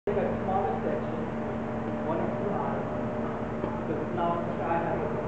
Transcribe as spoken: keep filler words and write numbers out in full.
Take a smaller section, one or two hours, because now try